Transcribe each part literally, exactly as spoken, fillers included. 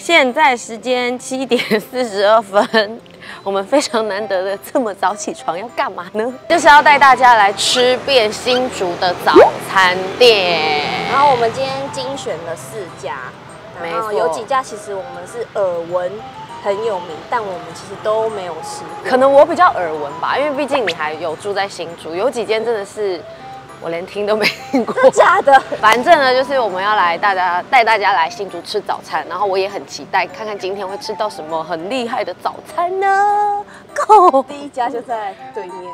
现在时间七点四十二分，我们非常难得的这么早起床，要干嘛呢？就是要带大家来吃遍新竹的早餐店。 然后我们今天精选了四家，然后有几家其实我们是耳闻很有名，但我们其实都没有吃过。 可能我比较耳闻吧，因为毕竟你还有住在新竹，有几间真的是。 我连听都没听过， 真的假的？反正呢，就是我们要来大家带大家来新竹吃早餐，然后我也很期待看看今天会吃到什么很厉害的早餐呢 ？Go！ 第一家就在对面。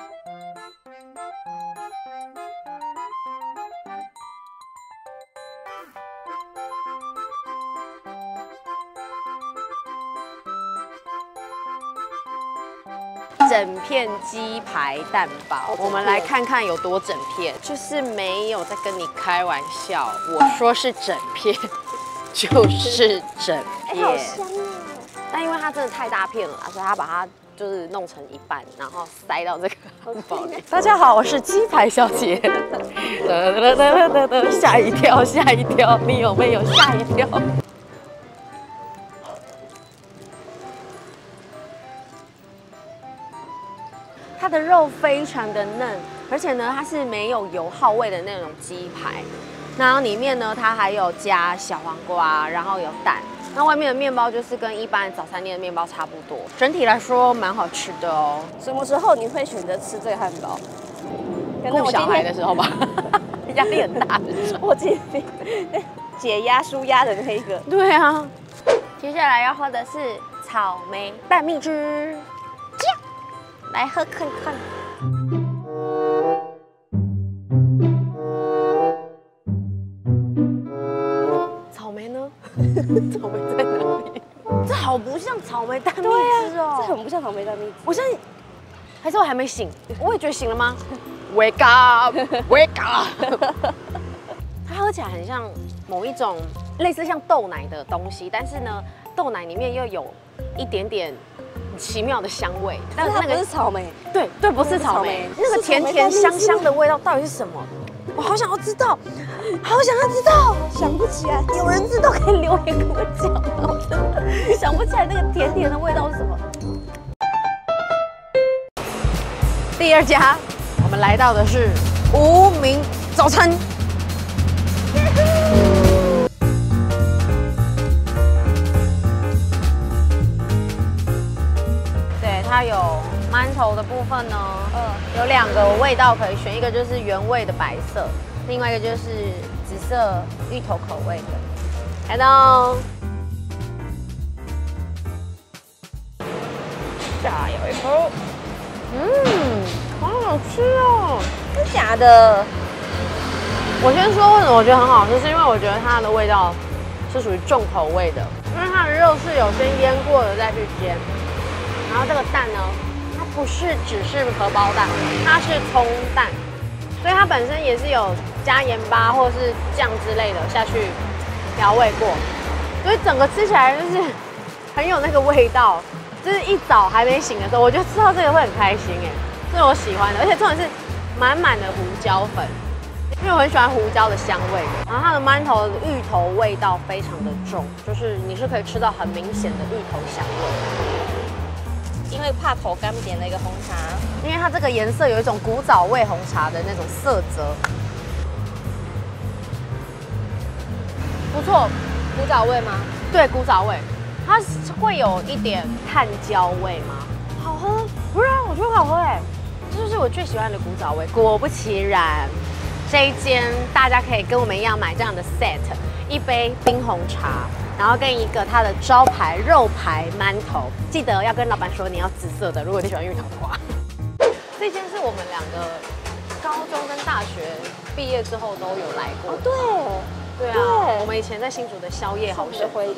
整片鸡排蛋堡，我们来看看有多整片，就是没有在跟你开玩笑，我说是整片，就是整片。 好香哦！ 但因为它真的太大片了，所以他把它就是弄成一半，然后塞到这个汉堡里。大家好，我是鸡排小姐。得得得得得，吓一跳，吓一跳，你有没有吓一跳？ 它的肉非常的嫩，而且呢，它是没有油耗味的那种鸡排。然后里面呢，它还有加小黄瓜，然后有蛋。那外面的面包就是跟一般早餐店的面包差不多。整体来说蛮好吃的哦。 什么时候你会选择吃这个汉堡？ 顾小孩的时候吧，压力很大的时候。 我今天解压舒压的那个。 对啊。接下来要喝的是草莓蛋蜜汁。 来喝看看。草莓呢？草莓在哪里？这好不像草莓蛋蜜汁哦， 这很不像草莓蛋蜜汁。 我现在还是我还没醒，我也觉得醒了吗 ？Wake up, wake up。它喝起来很像某一种类似像豆奶的东西，但是呢，豆奶里面又有一点点。 奇妙的香味， 但是那个是草莓， 对对，不是草莓，那个甜甜香香的味道到底是什么？我好想要知道，好想要知道， 想不起来。 有人知道可以留言跟我讲，我真的想不起来那个甜甜的味道是什么。第二家，我们来到的是无名早餐。 它有馒头的部分呢，嗯，有两个味道可以选，一个就是原味的白色，另外一个就是紫色芋头口味的。来喽，加油一口，嗯，好好吃哦， 真假的？ 我先说为什么我觉得很好吃，是因为我觉得它的味道是属于重口味的，因为它的肉是有先腌过的再去煎。 然后这个蛋呢，它不是只是荷包蛋，它是葱蛋，所以它本身也是有加盐巴或是酱之类的下去调味过，所以整个吃起来就是很有那个味道。就是一早还没醒的时候，我就吃到这个会很开心哎，这是我喜欢的，而且重点是满满的胡椒粉，因为我很喜欢胡椒的香味。然后它的馒头的芋头味道非常的重，就是你是可以吃到很明显的芋头香味。 因为怕口干，点了一个红茶， 因为它这个颜色有一种古早味红茶的那种色泽，不错， 古早味吗？ 对，古早味，它会有一点炭椒味吗？好喝，不是啊，我觉得好喝哎，这就是我最喜欢的古早味。果不其然，这一间大家可以跟我们一样买这样的 set， 一杯冰红茶。 然后跟一个它的招牌肉排馒头，记得要跟老板说你要紫色的，如果你喜欢芋头的话。这间是我们两个高中跟大学毕业之后都有来过。 哦，对， 对啊，对我们以前在新竹的宵夜好的回忆。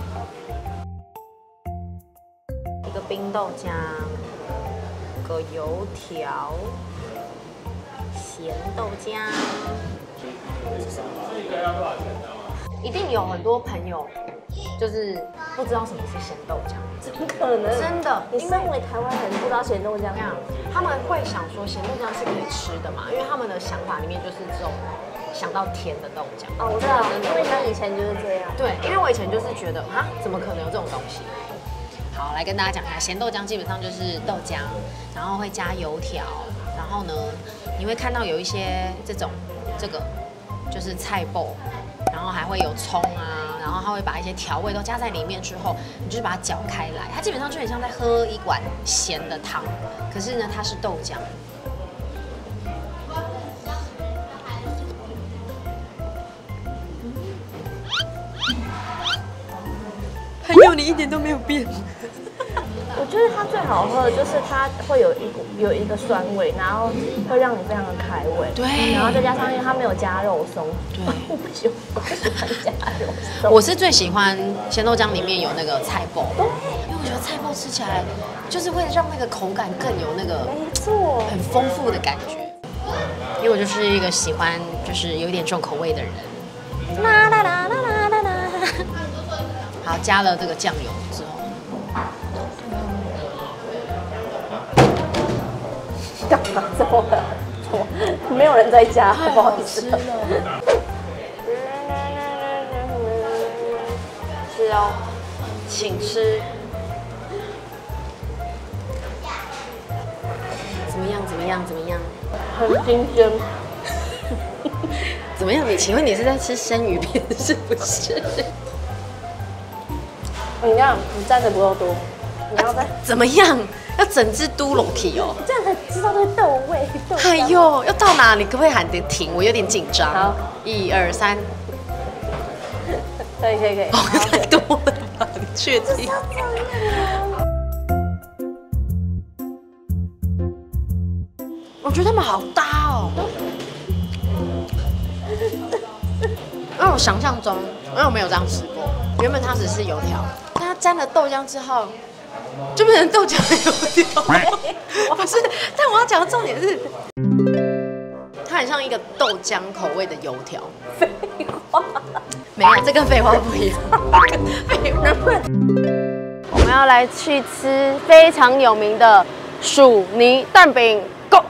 一个冰豆浆，个油条，咸豆浆。这个要多少钱呢？ 一定有很多朋友就是不知道什么是咸豆浆， 怎么可能？ 真的， 你身为台湾人不知道咸豆浆？ 这样，他们会想说咸豆浆是可以吃的嘛？因为他们的想法里面就是这种想到甜的豆浆。 哦，我知道，因为他以前就是这样。 对，因为我以前就是觉得啊，怎么可能有这种东西？好，来跟大家讲一下，咸豆浆基本上就是豆浆，然后会加油条，然后呢，你会看到有一些这种这个就是菜脯，然后还会有葱啊，然后它会把一些调味都加在里面之后，你就是把它搅开来，它基本上就很像在喝一碗咸的汤，可是呢，它是豆浆。朋友，你一点都没有变。 我觉得它最好喝的就是它会有一股有一个酸味，然后会让你非常的开胃。 对， 然后再加上因为它没有加肉松。对，我不喜欢，我不喜欢加肉松。 我是最喜欢咸豆浆里面有那个菜脯，对，因为我觉得菜脯吃起来就是会让那个口感更有那个没错， 很丰富的感觉。因为我就是一个喜欢就是有一点重口味的人。啦啦啦啦啦啦啦。好，加了这个酱油之后。 干嘛这么怎么没有人在家？不好意思。是哦，请吃。怎么样？怎么样？怎么样？ 很新鲜。 怎么样？你请问你是在吃生鱼片是不是？ 你看，你蘸的不够多，你要再、啊、 怎么样？要整只嘟落去哦， 这样才知道这个豆味。豆哎呦，要到哪里？可不可以喊得停？我有点紧张。 好， 一二三。 可以可以可以。 哦，太多了吧？你确定？我觉得他们好搭哦。因为我想象中，因为我没有这样吃过，原本它只是油条，但它沾了豆浆之后，就变成豆浆油条。不是，但我要讲的重点是，它很像一个豆浆口味的油条。 废话， 没有，这跟废话不一样。废话。我们要来去吃非常有名的薯泥蛋饼。Go！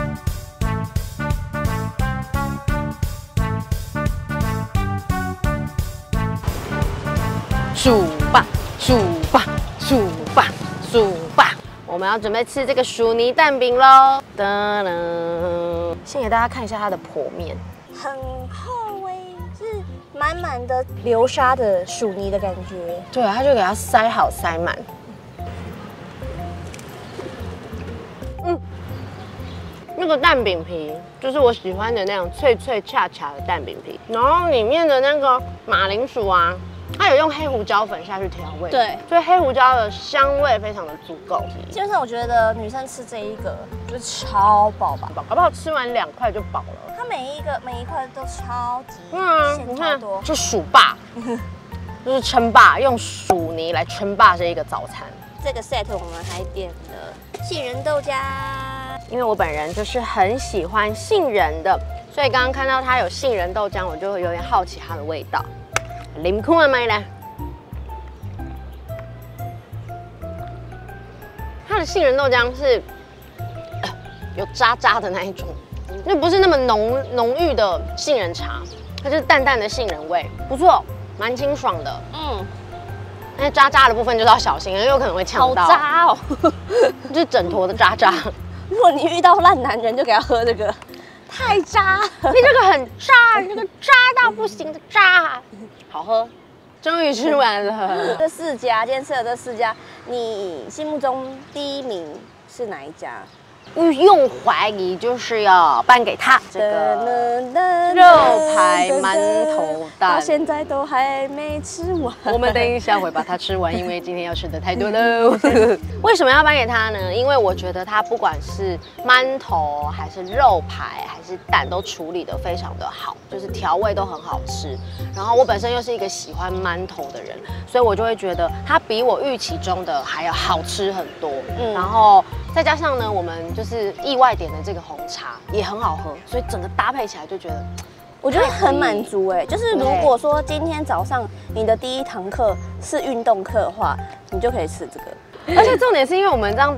数吧，数吧，数吧，数吧！我们要准备吃这个薯泥蛋饼喽！噔噔，先给大家看一下它的剖面， 很厚哎，是满满的流沙的薯泥的感觉。 对，它就给它塞好塞满。嗯，那个蛋饼皮就是我喜欢的那种脆脆恰恰的蛋饼皮，然后里面的那个马铃薯啊。它有用黑胡椒粉下去调味， 对， 所以黑胡椒的香味非常的足够。 基本上我觉得女生吃这一个就超饱吧， 好不好？吃完两块就饱了。 它每一个每一块都超级， 嗯， 你看多， 就薯霸，就是称霸，用薯泥来称霸这一个早餐。 这个 set 我们还点了杏仁豆浆， 因为我本人就是很喜欢杏仁的，所以刚刚看到它有杏仁豆浆，我就有点好奇它的味道。啉看下咪咧，它的杏仁豆浆是、呃、有渣渣的那一种，就不是那么浓浓郁的杏仁茶，它就是淡淡的杏仁味，不错，蛮清爽的。嗯，那渣渣的部分就是要小心，因为有可能会呛到。好渣哦，就是整坨的渣渣。 如果你遇到烂男人，就给他喝这个，太渣了， 你这个很渣，你这个渣到不行的渣。好喝，终于吃完了。 这四家，今天吃的这四家，你心目中第一名是哪一家？ 用怀疑就是要颁给他这个肉排馒头蛋， 到现在都还没吃完。 我们等一下会把它吃完，因为今天要吃的太多了。为什么要颁给他呢？因为我觉得他不管是馒头还是肉排还是蛋，都处理得非常的好，就是调味都很好吃。然后我本身又是一个喜欢馒头的人，所以我就会觉得它比我预期中的还要好吃很多。嗯，然后再加上呢，我们就是意外点的这个红茶也很好喝，所以整个搭配起来就觉得， 我觉得很满足哎。就是如果说今天早上你的第一堂课是运动课的话，你就可以吃这个。 而且重点是因为我们这样搭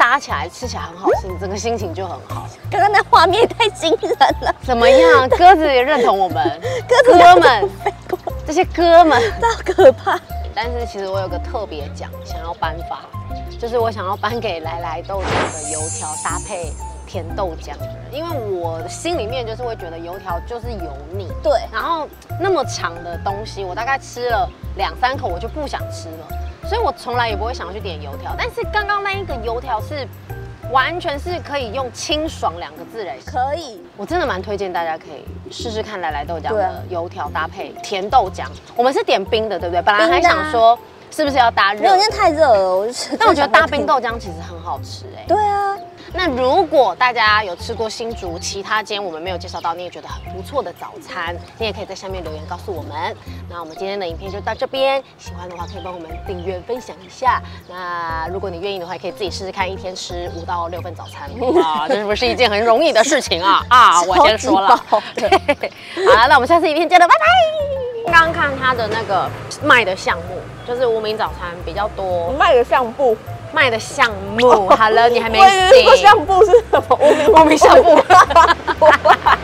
搭起来吃起来很好吃，你整个心情就很好。 刚刚那画面太惊人了。 怎么样？鸽子也认同我们， 鸽子哥们，这些哥们， 好可怕。 但是其实我有个特别奖想要颁发，就是我想要颁给来来豆浆的油条搭配甜豆浆，因为我心里面就是会觉得油条就是油腻， 对， 然后那么长的东西，我大概吃了两三口我就不想吃了，所以我从来也不会想要去点油条。但是刚刚那一个油条是完全是可以用清爽两个字来形容， 可以， 我真的蛮推荐大家可以试试看来来豆浆的油条搭配甜豆浆。我们是点冰的，对不对？本来还想说是不是要搭热， 没有，现在太热了，我就但我觉得搭冰豆浆其实很好吃哎。 对啊。 那如果大家有吃过新竹其他间我们没有介绍到，你也觉得很不错的早餐，你也可以在下面留言告诉我们。那我们今天的影片就到这边，喜欢的话可以帮我们订阅分享一下。那如果你愿意的话，也可以自己试试看，一天吃五到六份早餐啊，这是不是一件很容易的事情啊？啊，我先说了。对，好了，那我们下次影片见了，拜拜。刚刚看它的那个卖的项目，就是无名早餐比较多卖的项目。 卖的项目，好了，你还没醒。 项目是什么？无名无名项目。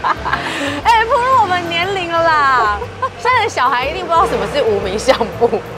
哎，步入我们年龄了啦，现在的小孩一定不知道什么是无名项目。